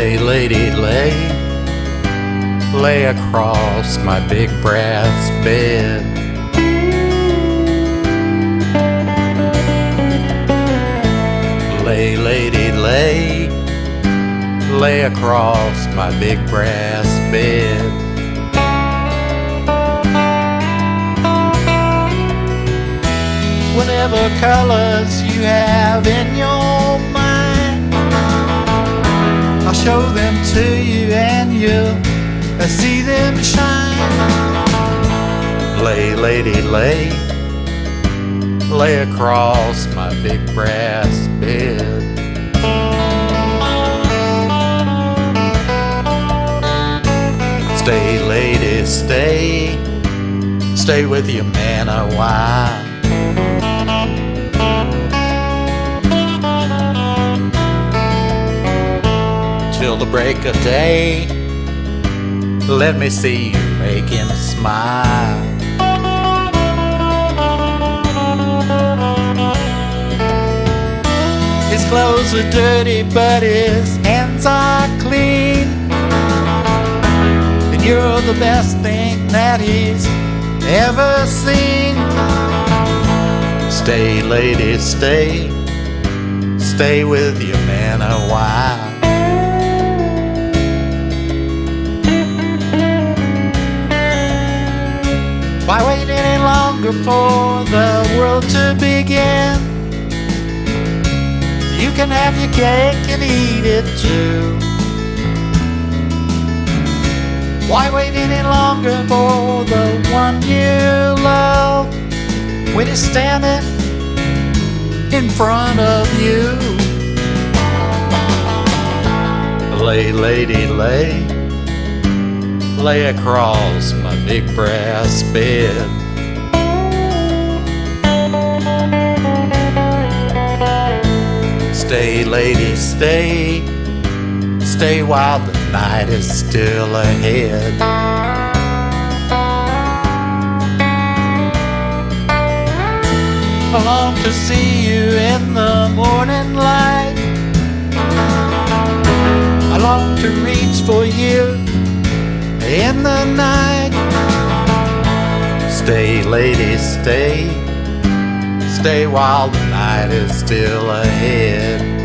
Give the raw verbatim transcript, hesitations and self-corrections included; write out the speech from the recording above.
Lay, lady, lay, lay across my big brass bed. Lay, lady, lay, lay across my big brass bed. Whatever colors you have in your mind, I'll show them to you and you'll see them shine. Lay, lady, lay, lay across my big brass bed. Stay, lady, stay, stay with your man a while. Till the break of day, let me see you make him smile. His clothes are dirty, but his hands are clean, and you're the best thing that he's ever seen. Stay, lady, stay, stay with your man a while. Why wait any longer for the world to begin? You can have your cake and eat it too. Why wait any longer for the one you love when he's standing in front of you? Lay, lady, lay, lay across my big brass bed. Stay, lady, stay, stay while the night is still ahead. I long to see you in the morning light. I long to reach for you in the night. Stay, lady, stay, stay while the night is still ahead.